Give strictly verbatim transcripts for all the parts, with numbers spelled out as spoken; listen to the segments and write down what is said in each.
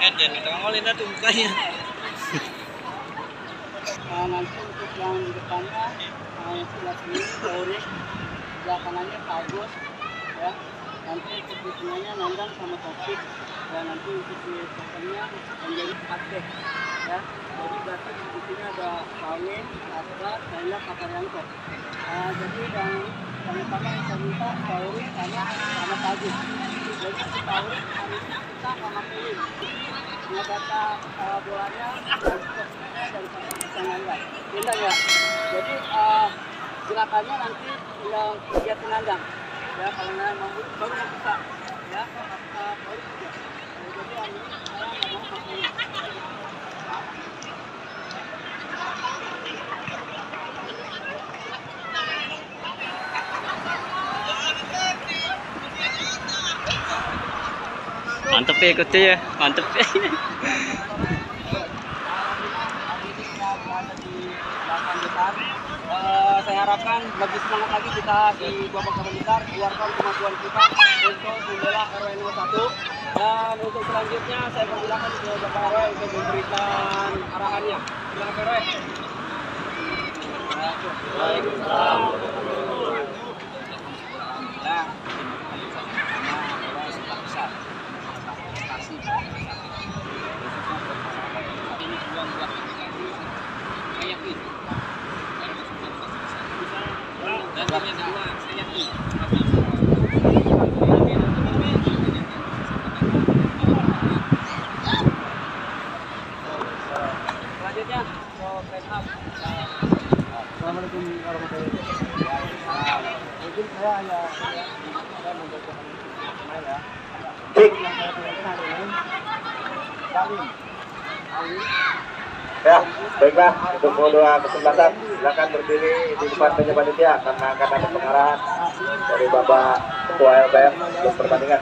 kan jangan ditongolin dah tuh mukanya. Nah, nanti untuk yang di depannya uh, sebelah sini Taurus, sebelah kanannya Agus ya. Nanti untuk di tengahnya Nandang sama Topik, dan nanti untuk di belakangnya menjadi Aceh ya. Jadi berarti di sini ada Kawin, Asra, Naila, Kataryanto. Uh, jadi yang yang utama yang saya minta Taurus sama sama Agus. Jadi si Taurus hari ini kita sama Kawin. Ini data uh, bolanya dari posisinya dari posisi Nandang. Nandang ya. Jadi uh, gerakannya nanti tinggal lihat Nandang. Ya kalau Nandang mampu baru yang bisa. Ya uh, baru juga. Nah, jadi hari ini saya nggak mau pakai. Mantep ya ikutnya ya, mantep ya. Uh, saya harapkan lebih semangat lagi kita di babak kedua besar, keluarkan kemampuan kita untuk membela R W nol satu. Dan untuk selanjutnya saya persilakan ke Bapak R W untuk memberikan arahannya. Silakan Pak R W. Waalaikumsalam. Nah, dan yang kedua saya yakin selanjutnya pro press up. Assalamualaikum warahmatullahi wabarakatuh. Mungkin saya hanya saya membacakan pemain ya. Yang saya tanyakan hari ini Salim. Ya, baiklah untuk modul kesempatan silakan berdiri di depan meja panitia karena akan ada pengarahan dari Bapak Ketua L P M untuk pertandingan.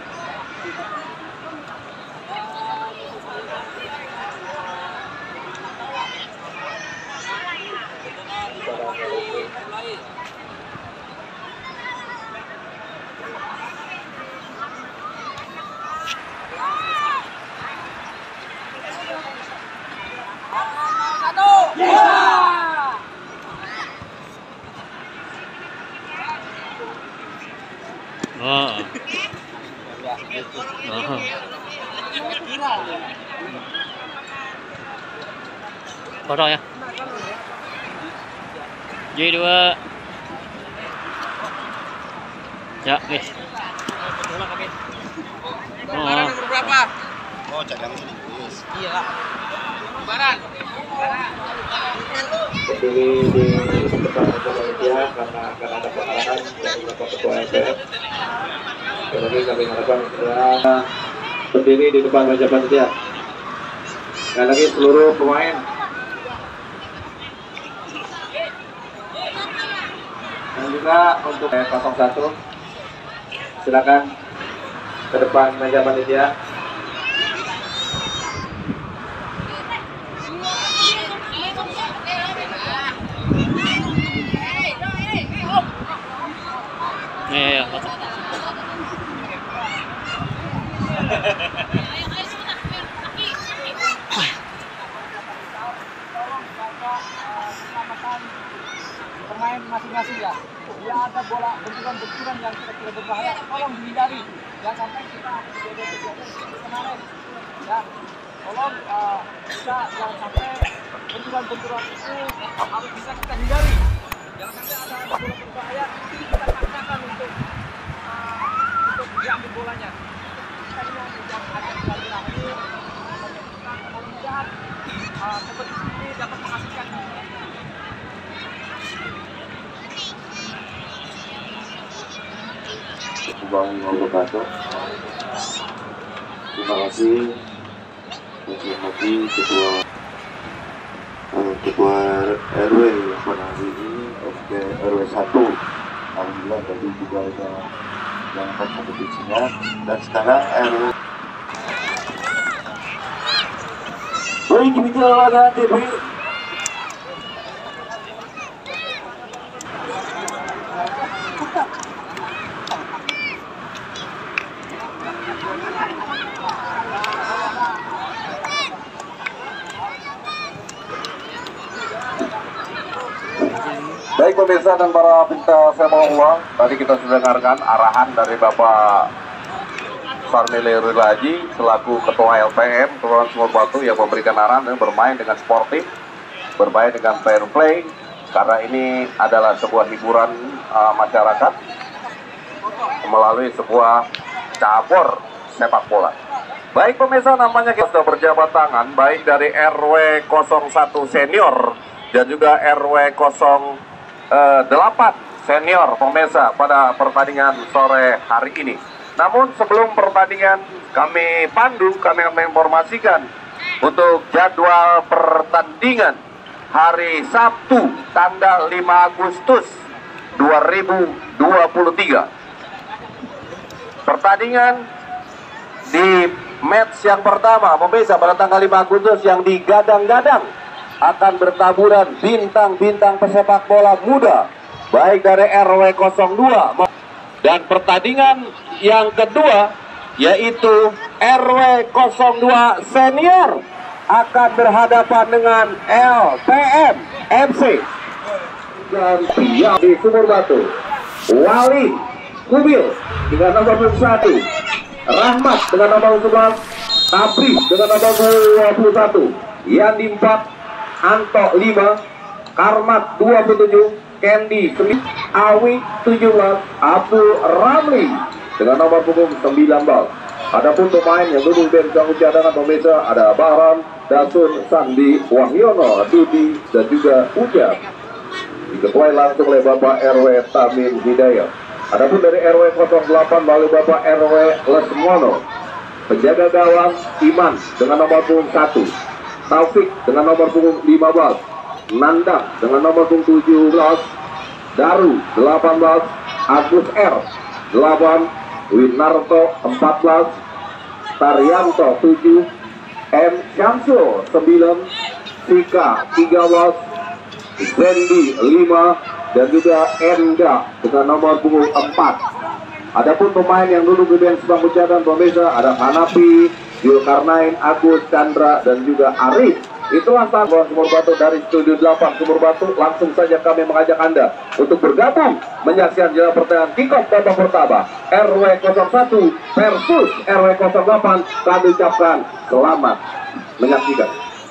Oh. Oh. Foto ya. J dua. Ya, guys. Lebaran nomor berapa? Oh, cadangan sini. Iya. Lebaran. Berdiri di depan meja panitia karena akan ada pengarahan dari Bapak Ketua L P M. Sekali lagi kami harapkan segera berdiri di depan meja panitia. Sekali lagi seluruh pemain. Dan juga untuk nol satu silakan ke depan meja panitia. Ya, ya, foto. Pemain masing-masing ya. Bila ada bola benturan-benturan yang kira-kira berbahaya, tolong dihindari. Jangan sampai kita kejadian-kejadian seperti kemarin. Ya, tolong uh, kita jangan sampai benturan-benturan itu harus bisa kita hindari. Jangan sampai ada bola berbahaya, kita paksakan untuk uh, untuk diambil bolanya. Kita ini yang akan dilakukan ini, mudah-mudahan uh, kompetisi ini dapat menghasilkan. Bang Wabarakatuh. Terima kasih menghormati ketua uh, ketua R W yang pada hari ini S D R W satu. Alhamdulillah tadi juga ada yang kompetisinya dan sekarang R W. Baik, kita olahraga T V. pemirsa dan para pecinta sepak bola, tadi kita sudah dengarkan arahan dari Bapak Sarmile Rilaji selaku Ketua L P M Kelurahan Sumur Batu yang memberikan arahan dan bermain dengan sportif, bermain dengan fair play, karena ini adalah sebuah hiburan uh, masyarakat melalui sebuah cabur sepak bola. Baik pemirsa, namanya kita sudah berjabat tangan baik dari R W nol satu senior dan juga R W nol delapan senior pemirsa pada pertandingan sore hari ini. Namun sebelum pertandingan kami pandu, kami akan menginformasikan untuk jadwal pertandingan hari Sabtu tanggal lima Agustus dua ribu dua puluh tiga. Pertandingan di match yang pertama pemirsa pada tanggal lima Agustus yang digadang-gadang akan bertaburan bintang-bintang pesepak bola muda baik dari R W nol dua, dan pertandingan yang kedua yaitu R W nol dua senior akan berhadapan dengan L P M M C. Dan yang di Sumur Batu, Wali Kubil dengan nomor dua puluh satu, Rahmat dengan nomor sebelas, Tabri dengan nomor dua puluh satu, Yandi empat, Anto lima, Karmat dua puluh tujuh, Candy sembilan, Awi tujuh belas, Abdul Ramli dengan nomor punggung sembilan belas. Adapun pemain yang duduk di bangku cadangan pemirsa ada Baran, Dasun, Sandi, Wahyono, Dudi dan juga Ujat. Diketuai langsung oleh Bapak R W Tamin Hidayat. Adapun dari R W nol delapan lalu Bapak R W Lesmono. Penjaga gawang Iman dengan nomor punggung satu, Taufik dengan nomor punggung lima belas, Nandang dengan nomor punggung tujuh belas, Daru delapan belas, Agus R delapan, Winarto empat belas, Taryanto tujuh, M Syamsul sembilan, Sika tiga belas, Zendi lima, dan juga Enda dengan nomor punggung empat. Adapun pemain yang duduk di bench bangku cadangan pemirsa ada Hanapi, Zulkarnain, Agus, Chandra dan juga Arif. Itulah tanggung Sumur Batu dari Studio delapan Sumur Batu. Langsung saja kami mengajak Anda untuk bergabung menyaksikan jalan pertandingan kick-off babak pertama R W nol satu versus R W nol delapan. Kami ucapkan selamat menyaksikan.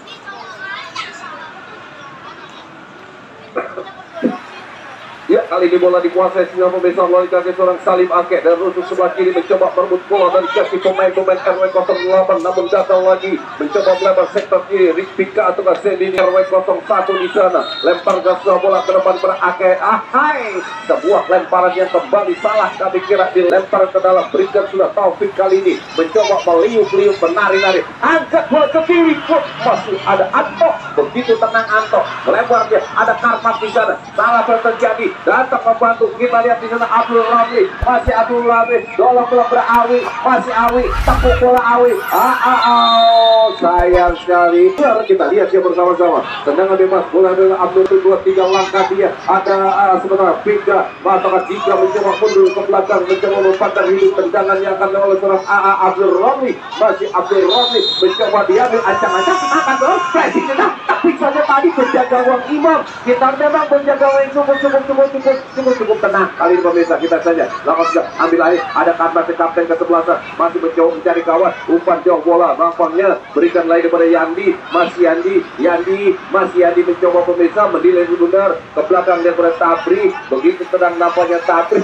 Ya, kali ini bola dikuasai sinyal pemirsa melalui kaki seorang Salim Akeh dan rusuk sebelah kiri mencoba merebut bola dari kaki pemain-pemain R W nol delapan, namun gagal lagi mencoba melebar sektor kiri. Rizpika atau Sendini R W nol satu di sana lempar gas bola ke depan pada Akeh. Ahai, sebuah lemparan yang kembali salah, kami kira dilempar ke dalam. Berikan sudah Taufik kali ini mencoba meliuk-liuk menari-nari, angkat bola ke kiri, masih ada Anto, begitu tenang Anto melebar dia, ada Karmat di sana, salah terjadi. Datang membantu, kita lihat di sana Abdul Ramli, masih Abdul Ramli, dolong bola berawi, masih Awi, tepuk bola Awi. Ah, ah, ah, sayang sekali. Kita lihat dia bersama-sama. Tendangan bebas bola dengan Abdul dua tiga langkah dia. Ada uh, sebenarnya Pinda, maka Dika mencoba mundur ke belakang, mencoba melepaskan hidup tendangan yang akan oleh seorang A A Abdul Ramli, masih Abdul Ramli mencoba diambil ancang-ancang akan terus pressing kita, tapi saja tadi penjaga gawang Imam. Kita memang penjaga gawang cukup cukup cukup cukup cukup cukup tenang kali ini pemirsa. Kita saja langsung sudah ambil alih, ada Karmat kapten ke sebelah masih mencoba mencari kawan, umpan jauh bola nampaknya berikan lagi kepada Yandi, masih Yandi Yandi masih Yandi mencoba pemirsa menilai benar ke belakang daripada Tabri, begitu tenang nampaknya Tabri.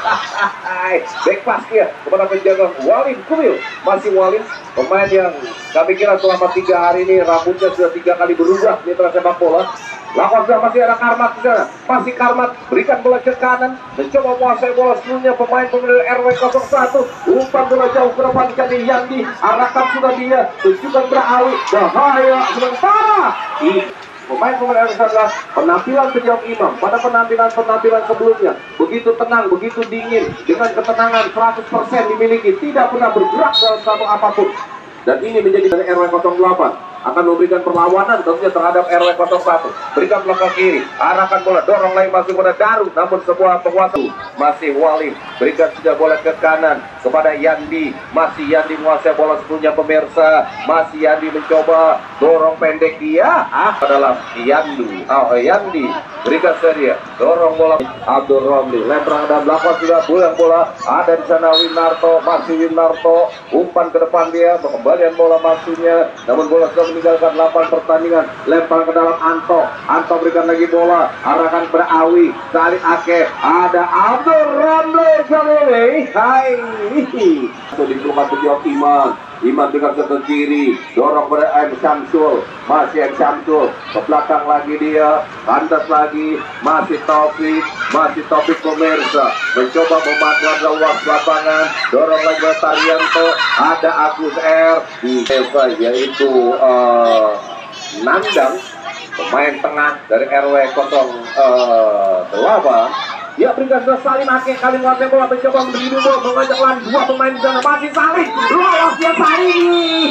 Back pass dia kepada penjaga Walin Kumil, masih Walin pemain yang kami kira selama tiga hari ini rambutnya sudah tiga kali berubah mitra sepak bola. Lawan sudah masih ada Karmat di sana, masih Karmat berikan bola ke kanan, mencoba menguasai bola seluruhnya pemain-pemain R W nol satu, umpan bola jauh ke depan jadi Yandi, arahkan sudah dia, tunjukkan berawi, bahaya sementara. Ini pemain-pemain R W adalah penampilan sejauh Imam pada penampilan-penampilan sebelumnya begitu tenang, begitu dingin, dengan ketenangan seratus persen dimiliki, tidak pernah bergerak dalam satu apapun. Dan ini menjadi dari R W nol delapan akan memberikan perlawanan tentunya terhadap R W nol satu. Berikan belakang kiri, arahkan bola, dorong lagi masuk pada Daru, namun sebuah penguasa masih Walim, berikan sudah bola ke kanan kepada Yandi, masih Yandi menguasai bola sebelumnya pemirsa, masih Yandi mencoba dorong pendek dia, ah adalah Yandi, oh Yandi, berikan saja dorong bola Abdul Romli, lempar dan belakang sudah buang bola, ada di sana Winarto, masih Winarto, umpan ke depan dia, pengembalian bola maksudnya, namun bola sudah meninggalkan lapangan pertandingan, lempar ke dalam Anto, Anto berikan lagi bola, arahkan kepada Awi, Salih Ake, ada Abdul Ramli kali ini, hai, itu dikeluarkan ke Iman, Iman dengan ke kiri, dorong pada M. Syamsul, masih M. Syamsul, ke belakang lagi dia, kandas lagi, masih Taufik, masih Taufik pemirsa, mencoba memanfaatkan luas lapangan, dorong lagi ke Tarianto, ada Agus R, di Eva, yaitu uh, Nandang, pemain tengah dari R W nol delapan. Ya, berikan ke Salim Ake, kali menguasai bola, mencoba memberi dulu, mengajak lawan dua pemain di sana, masih Salim, lolos dia Salim.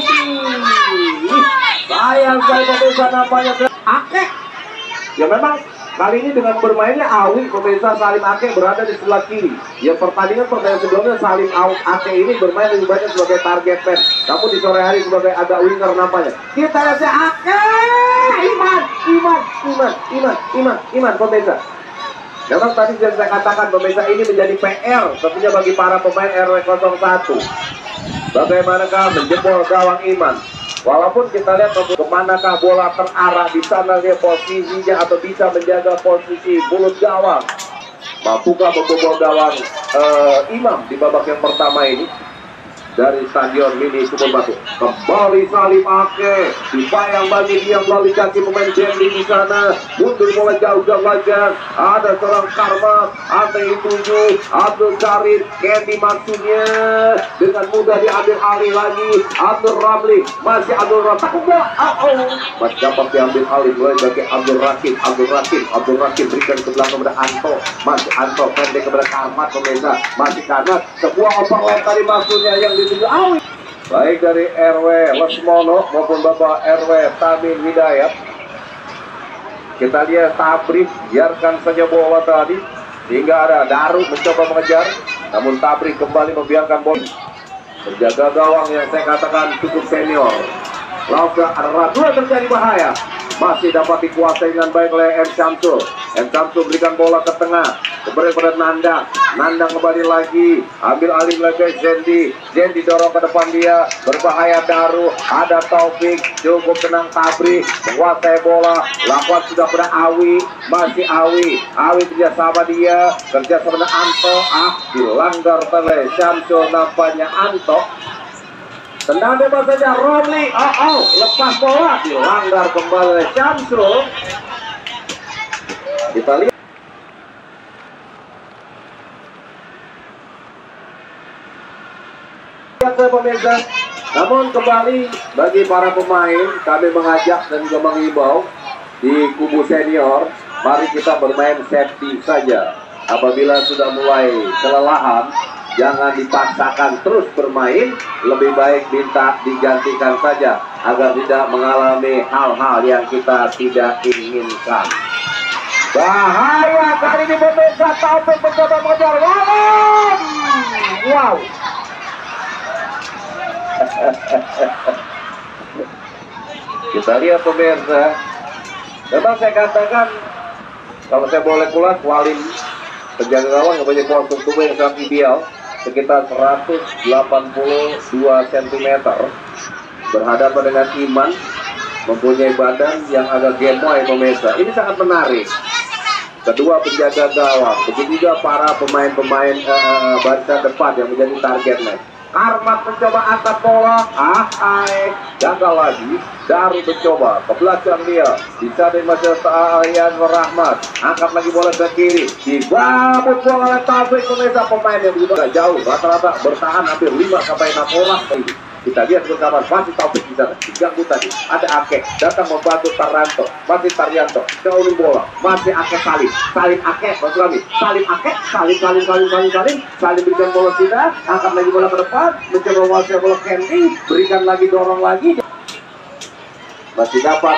Sayang sekali pemirsa namanya Ake. Ya memang kali ini dengan bermainnya Awi, pemirsa Salim Ake berada di sebelah kiri. Ya pertandingan pertandingan sebelumnya Salim Ake ini bermain lebih banyak sebagai target man, namun di sore hari sebagai agak winger nampaknya. Kita lihat si Ake, Iman, Iman, Iman, Iman, Iman, Iman, pemirsa. Memang tadi yang saya katakan pemirsa ini menjadi P R tentunya bagi para pemain R W nol satu. Bagaimanakah menjebol gawang Iman? Walaupun kita lihat kemanakah bola terarah, di sana dia posisinya atau bisa menjaga posisi mulut gawang. Mampukah membobol gawang uh, Imam di babak yang pertama ini? Dari Stadion Mini Sumur Batu kembali Salim Ake, dipayang bagi dia melalui kaki pemain Jenny di sana, mundur mulai jauh-jauh lagi, ada seorang Karma, ada yang tujuh, Abdul Karim, Candy maksudnya, dengan mudah diambil alih lagi, Abdul Ramli, masih Abdul Ramli, takut bola, oh, oh, masih dapat diambil alih mulai bagi Abdul Rakim, Abdul Rakim, Abdul Rakim berikan ke belakang kepada Anto, masih Anto pendek kepada Karmat pemirsa, masih Karmat, sebuah opak lain tadi maksudnya yang Awi. Baik dari R W Lesmono maupun Bapak R W Tamin Hidayat. Kita lihat Tabrik, biarkan saja bola tadi hingga ada Daru mencoba mengejar, namun Tabrik kembali membiarkan bola. Penjaga gawang yang saya katakan cukup senior. Lalu ada ragu terjadi bahaya. Masih dapat dikuasai dengan baik oleh M. Syamsul. M. Syamsul berikan bola ke tengah, kembali pada Nandang. Nandang kembali lagi, ambil alih lagi Zendi. Zendi dorong ke depan dia, berbahaya Daru. Ada Taufik, cukup tenang Tabri, menguasai bola. Lakukan sudah pada Awi, masih Awi. Awi kerjasama dia, kerjasama dengan Anto. Ah, dilanggar oleh Syamsul nampaknya Anto. Tendang bebas saja Romli, oh oh, lepas bola, dilanggar kembali oleh Syamsul. Kita lihat. Lihat saya pemirsa. Namun kembali bagi para pemain, kami mengajak dan juga mengimbau di kubu senior, mari kita bermain safety saja. Apabila sudah mulai kelelahan, jangan dipaksakan terus bermain, lebih baik minta digantikan saja agar tidak mengalami hal-hal yang kita tidak inginkan. Bahaya kali ini pemirsa, Taufik mencoba mengejar Walim. Wow. Kita lihat pemirsa, memang saya katakan kalau saya boleh kulas, Walim penjaga gawang yang punya postur tubuh yang sangat ideal, sekitar seratus delapan puluh dua sentimeter, berhadapan dengan Iman mempunyai badan yang agak gemoy pemirsa. Ini sangat menarik. Kedua penjaga gawang, begitu juga para pemain-pemain uh, barisan depan yang menjadi target match. Karmat mencoba angkat bola, ah, hai, gagal lagi. Daru mencoba ke belakang dia, bisa dari masyarakat Ayan Rahmat, angkat lagi bola ke kiri, dibabut bola oleh Taufik pemirsa. Pemain yang begitu jauh, rata-rata bertahan hampir lima sampai enam orang. Kita lihat bersama, masih Taufik di sana, diganggu tadi. Ada Ake, datang membantu Taranto, masih Taryanto, jauhin bola, masih Ake Salim, Salim Ake, Mas Rami, Salim Ake, Salim, Salim, Salim, Salim, Salim, Salim berikan bola kita, angkat lagi bola ke depan, mencoba menguasai bola Candy, berikan lagi, dorong lagi, masih dapat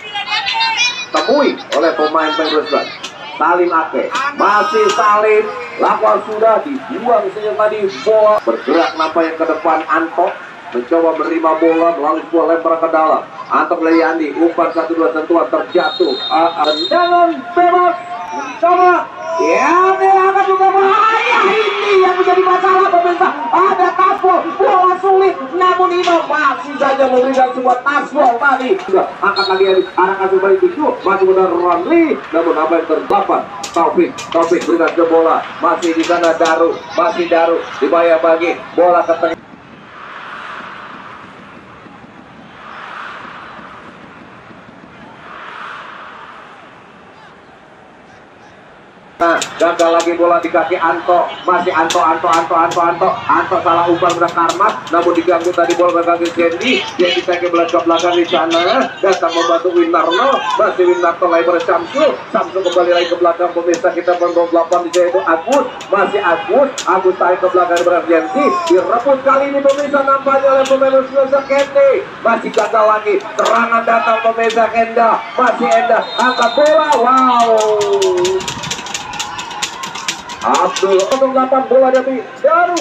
ditemui oleh pemain Pengurus. Salim Ake, masih Salim, Lakukan sudah dibuang saja tadi bola. Bergerak nampaknya ke depan Anto. Mencoba menerima bola melalui sebuah lempar ke dalam. Anto Leyandi, umpan satu dua sentuhan terjatuh. Tendangan bebas. Mencoba. Ya, dia akan juga bahaya. Ini yang menjadi masalah pemirsa. Ada tackle, bola sulit. Namun Imam masih saja memberikan sebuah tackle tadi. Sudah angkat lagi dari arahkan kembali tujuh. Masih benar Ramli. Namun apa yang terdapat? Taufik, Taufik berikan ke bola. Masih di sana Daru, masih Daru. Dibayar bagi bola ke tengah. Nah, gagal lagi bola di kaki Anto. Masih Anto, Anto, Anto, Anto, Anto. Anto salah umpan pada Karmat. Namun diganggu tadi bola ke kaki Jendi. Jendi tackle belakang belakang di sana. Datang membantu Winarno. Masih Winarno lebar Samsu. Samsu kembali lagi ke belakang. Pemirsa kita penggol delapan di sini itu Agus. Masih Agus. Agus tarik ke belakang berat Jendi. Direbut kali ini pemirsa nampaknya oleh pemain Usulasa Kendi. Masih gagal lagi. Serangan datang pemirsa Kenda. Masih Enda. Angkat bola. Wow. Abdul untuk delapan bola dari Daru.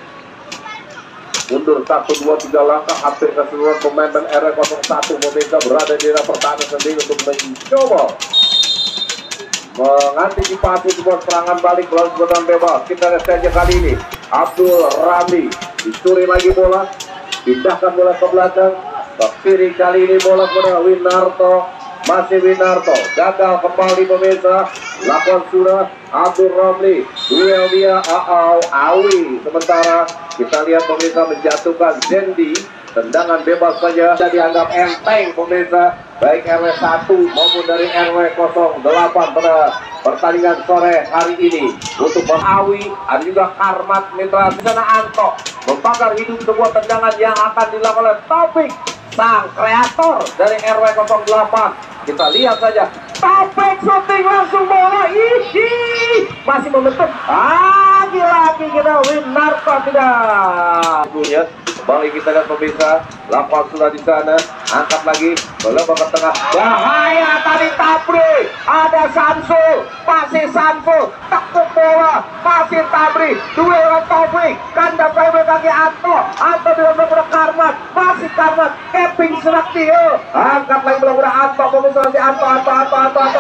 Mundur satu dua tiga langkah hampir keseluruhan pemain R W nol satu pemirsa berada di dalam pertahanan sendiri untuk mencoba mengantisipasi sebuah serangan balik melalui sebuah bebas. Kita lihat saja kali ini Abdul Rami dicuri lagi bola, pindahkan bola ke belakang ke kiri. Kali ini bola kepada Winarto. Masih Winarto, gagal kembali pemirsa. Lakukan sudah Abdul Ramli, duel dia Aau Awi. Sementara kita lihat pemirsa menjatuhkan Zendi. Tendangan bebas saja dianggap enteng pemirsa, baik R W satu maupun dari R W nol delapan pada pertandingan sore hari ini. Untuk Bang Awi, ada juga Karmat Mitra di sana. Anto membakar hidup sebuah tendangan yang akan dilakukan oleh Taufik, sang kreator dari R W nol delapan. Kita lihat saja, Taufik shooting langsung bola. Ihi, masih membentuk. Lagi-lagi kita Winarto tidak. Punya kembali kita lihat pemirsa, lapan sudah di sana, angkat lagi, melempar ke tengah. Bahaya tadi Tabri, ada Samsul, masih Samsul, tekuk bola, masih Tabri, duel dengan Taufik, kanda pebek kaki Anto, Anto dilempar kepada Karmat, masih Karmat, capping serak dia, angkat lagi bola kepada Anto, pemirsa masih Anto, Anto, Anto, Anto, Anto.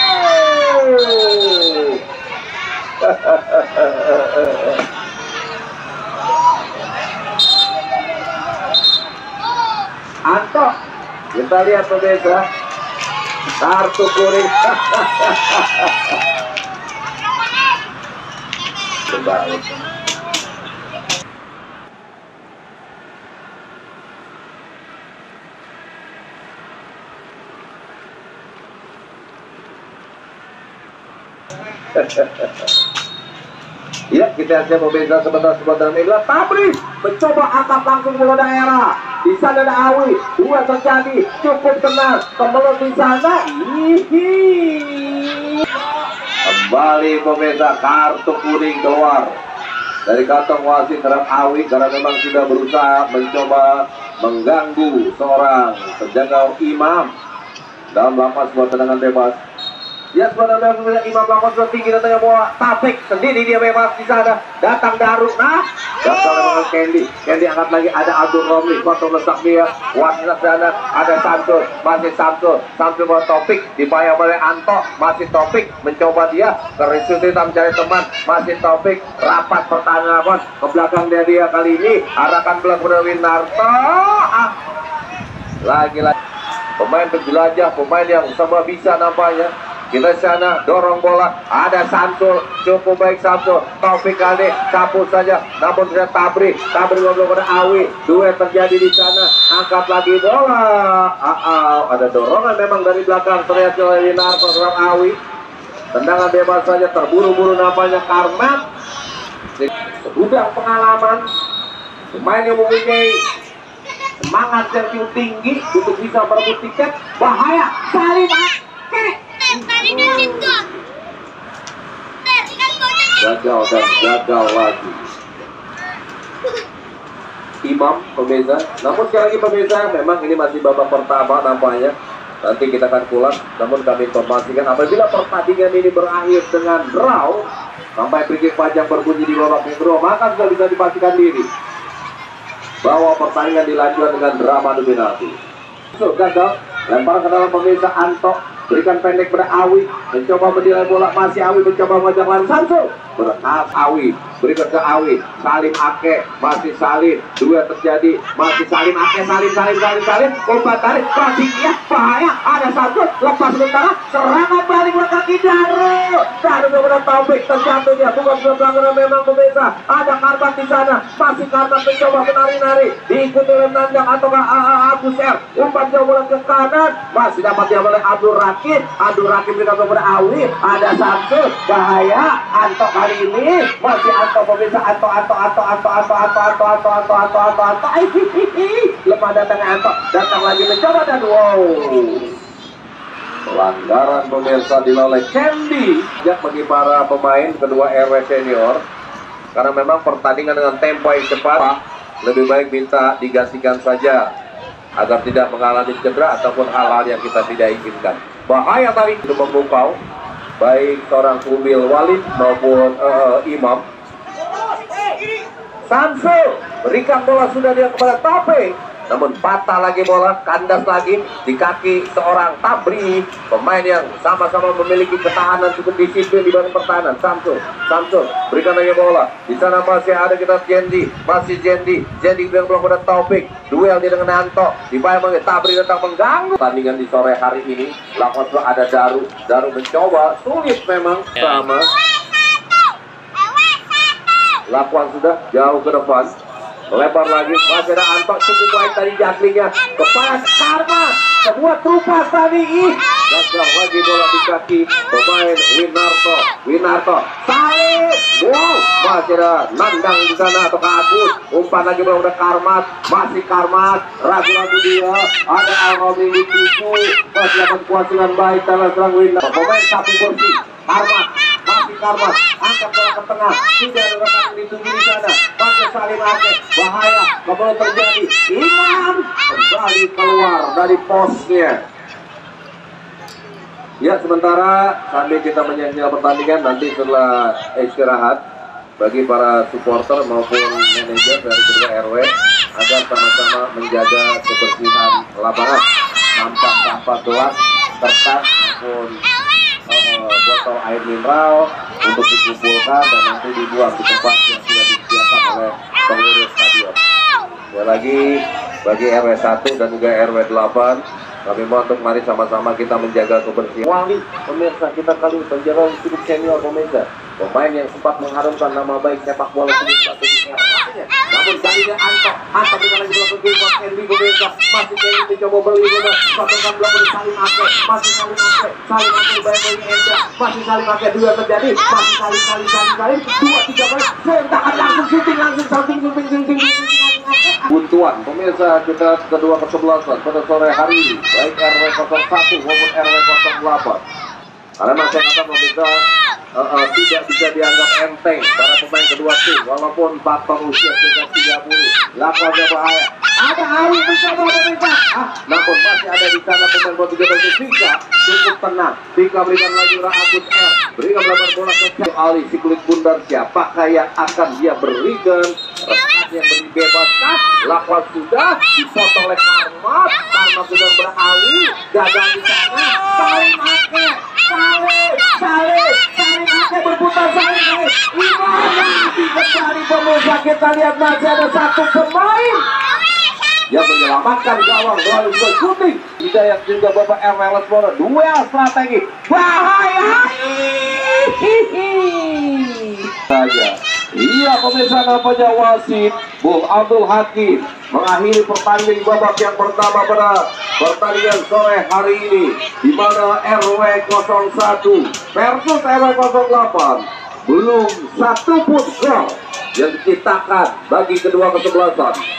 Anto, kita lihat pemirsa, kartu kuning. Kembali. Ya, kita lihat pemirsa sebentar sebentar inilah Tabri mencoba angkat langsung bola daerah. Di sana ada Awi, dua terjadi, cukup tenang, kemelut di sana. Hihi. Kembali pemirsa, kartu kuning keluar dari kantong wasit terhadap Awi karena memang sudah berusaha mencoba mengganggu seorang penjaga Imam dalam lapas sebuah tendangan bebas. Ya sebenarnya Imam lakukan sudah tinggi dan tengah bola. Taufik sendiri dia bebas di sana. Datang Daru. Nah, datang dengan Kendi. Kendi angkat lagi. Ada Abdul Romli. Potong lesak dia. Wasit sana. Ada Samsul. Masih Samsul. Samsul bawa Taufik. Dibayar oleh Anto. Masih Taufik. Mencoba dia. Kerisuti hitam mencari teman. Masih Taufik. Rapat pertahanan. Ke belakang dia dia kali ini. Arahkan belakang Winarto. Ah. Lagi-lagi. Pemain penjelajah. Pemain yang sama bisa nampaknya. Kita sana dorong bola, ada Samsul, cukup baik Samsul, Taufik kali caput saja, namun tidak Tabri, Tabri ngobrol pada Awi, duel terjadi di sana, angkat lagi bola, ah, ah, ada dorongan memang dari belakang terlihat oleh Winarto terhadap Awi, tendangan bebas saja, terburu-buru namanya Karmat, segudang pengalaman, pemain yang mempunyai semangat yang cukup tinggi untuk bisa berebut tiket, bahaya, Salim Ake. Gagal dan gagal lagi Imam pemirsa. Namun sekali lagi pemirsa, memang ini masih babak pertama nampaknya. Nanti kita akan pulang, namun kami informasikan apabila pertandingan ini berakhir dengan draw sampai free-kick panjang berbunyi di babak yang kedua, maka sudah bisa dipastikan diri bahwa pertandingan dilanjutkan dengan drama adu penalti. So, gagal, lempar ke dalam pemirsa Anto, berikan pendek pada Awi, mencoba menilai bola, masih Awi mencoba mengajak lawan Samsul, berhak Awi, berikan ke Awi, Salim Ake, masih Salim, dua terjadi, masih Salim Ake, Salim, Salim, Salim, Salim, umpan tarik, masih ya, bahaya, ada Samsul, lepas sementara, serangan balik ke kaki Daru, Daru kepada Taufik, terjatuh dia, bukan pelanggaran memang pemirsa, ada Karbat di sana, masih Karbat mencoba menari-nari, diikuti oleh Nandang atau Agus R, umpan jauh bola ke kanan, masih dapat dia oleh Abdul Rakib, Abdul Rakib berikan kepada Awi, ada Samsul, bahaya, Anto kali ini, masih Anto pemirsa, Anto, Anto, Anto, Anto, Anto, Anto, Anto, Anto, Anto, Anto, Anto, Anto, lemah datangnya Anto, datang lagi mencoba dan wow, pelanggaran pemirsa dilalui Candy, ya bagi para pemain kedua R W senior, karena memang pertandingan dengan tempo yang cepat, lebih baik minta digantikan saja agar tidak mengalami cedera ataupun hal-hal yang kita tidak inginkan. Bahaya tadi itu memukau baik seorang Kubil Walid maupun uh, Imam. Samsul berikan bola sudah dia kepada Taufik, namun patah lagi bola, kandas lagi di kaki seorang Tabri, pemain yang sama-sama memiliki ketahanan cukup disiplin di bawah pertahanan. Samsul, Samsul berikan lagi bola, di sana masih ada kita Jendi, masih Jendi, Jendi berikan bola kepada Taufik, duel dia dengan Anto, di bawah Tabri datang mengganggu. Pertandingan di sore hari ini, lawan ada Daru, Daru mencoba, sulit memang sama. Lakuan sudah jauh ke depan, lebar lagi, masih ada Anto, cukup baik tadi jacklingnya kepada Karma, sebuah trupas tadi, gagal lagi bola di kaki pemain Winarto, Winarto, Salim, wow, masih ada Nandang di sana atau Agus, umpan lagi bola udah Karmat, masih Karmat, ragu-ragu dia, ada Al-Robi di tipu, masih dapat kuat dengan baik dalam serang Winarto, pemain sapu bersih, Karmat, masih Karmat, angkat bola ke tengah, tidak ada rekan dituju di sana, masih Salim Ake, bahaya, kembali terjadi, Imam kembali keluar dari posnya. Ya, sementara sambil kita menyaksikan pertandingan, nanti setelah istirahat bagi para supporter maupun manajer dari kedua R W agar sama-sama menjaga kebersihan lapangan, sampah-sampah gelas, kertas maupun uh, botol air mineral untuk dikumpulkan dan nanti dibuang di tempat yang sudah disediakan oleh pengurus stadion. Sekali lagi bagi R W satu dan juga R W delapan, kami mohon untuk mari sama-sama kita menjaga kebersihan. Wali pemirsa kita kali penjara cukup senior pemirsa, pemain yang sempat mengharumkan nama baik sepak bola pemirsa. Namun kali ini Anto, Anto kita lagi belakang game buat Henry pemirsa, masih Henry mencoba beli bola, patungkan belakang Salim Ake, masih Salim Ake, Salim Ake baik bagi Enda, masih Salim Ake, dua terjadi, masih Salim Salim Salim Salim, dua tiga kali, sentakan langsung shooting langsung shooting shooting shooting shooting. Buntuan pemirsa kita kedua kesebelasan pada sore hari ini, baik R W nol satu maupun R W nol delapan. Karena masih kata pemirsa uh, uh, tidak bisa dianggap enteng para pemain kedua tim, walaupun faktor usia sekitar tiga puluh. Lakuannya bahaya. Ada Awi mencoba pemirsa, ah, namun masih ada di sana pemain bola tiga belas Vika cukup tenang. Vika berikan lagi Agus R, berikan lebar bola ke Ali si kulit bundar, siapakah yang akan dia berikan? Rekat yang beri bebaskan, lakuan sudah dipotong oleh Karmat, Karmat sudah berawi, gagal di sana, Salim Ake, Salim, Salim, Salim Ake berputar Salim, gimana dari pemirsa kita lihat masih ada satu pemain yang menyelamatkan gawang melalui shooting. Hidayat juga Bapak R W Lesboro, duel strategi, bahaya saja. Iya pemirsa, namanya wasit Bung Abdul Hakim mengakhiri pertandingan babak yang pertama pada pertandingan sore hari ini, di mana R W nol satu versus R W nol delapan belum satu pun gol yang diciptakan bagi kedua kesebelasan.